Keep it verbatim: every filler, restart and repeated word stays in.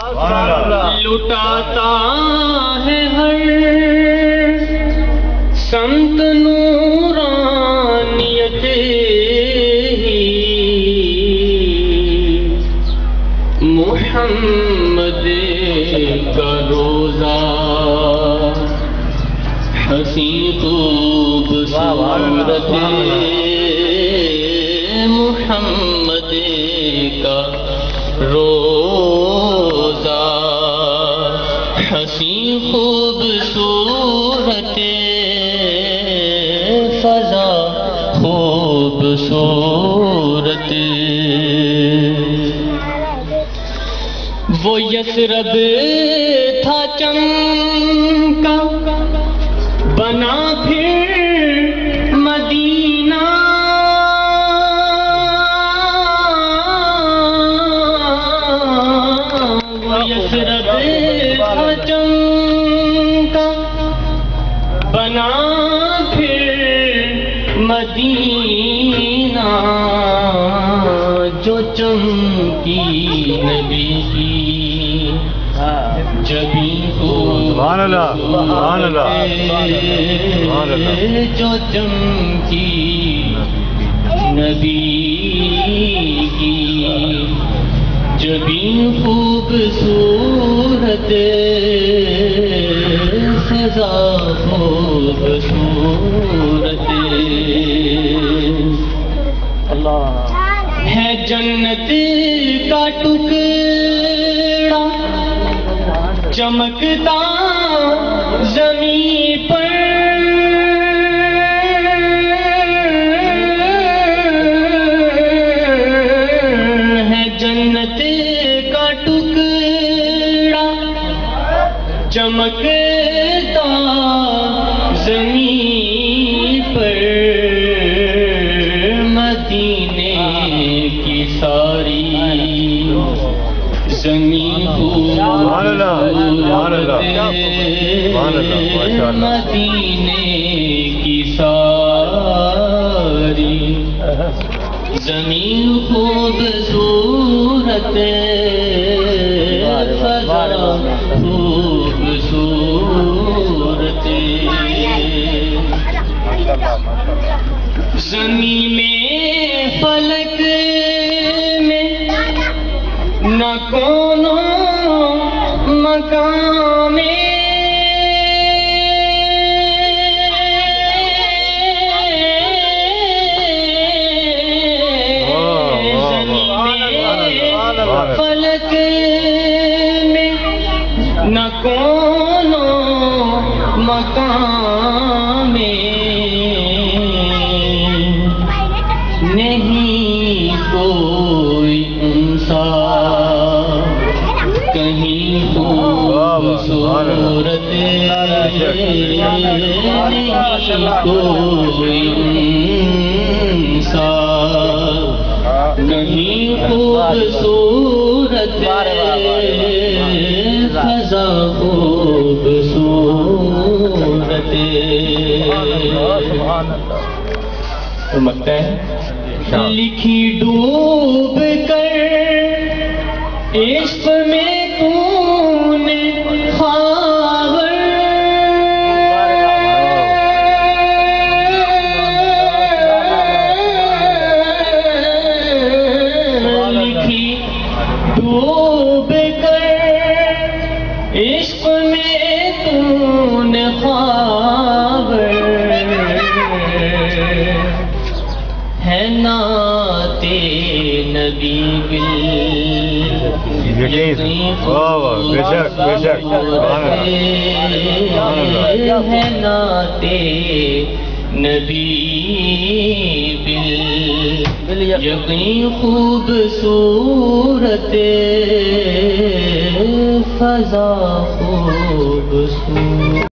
لٹاتا ہے ہر سمت نورانیت ہی محمد کا روزہ حسین خوبصورت محمد کا روزہ حسین خوبصورت فضا خوبصورت وہ یثرب تھا چمکا بنا پھر مدینہ وہ یثرب تھا چمکا بنا پھر مدینہ جو چمکی نبی کی جبی کو سبحان اللہ سبحان اللہ جو چمکی نبی کی جبی خوبصورت فضا خوبصورت اللہ ہے جنت کا ٹکڑا چمکتا زمین پر ہے جنت کا ٹکڑا چمکتا زمین پر مدینے کی ساری زمین مدینے کی ساری زمین خوبصورت فضا خوبصورت زمین میں فلک میں نہ کونوں مقام فلک میں نہ کونوں مقام نہیں کوئی انسا کہیں خوبصورت نہیں کوئی انسا کہیں خوبصورت فضا خوبصورت سمجھتے ہیں لکھی ڈوب کر عشق میں تو نے خاور لکھی ڈوب کر عشق میں تو نے خاور ہے نعت نبی بل بے شک بے شک ہے نعت نبی بل یقین خوبصورت فضا خوبصورت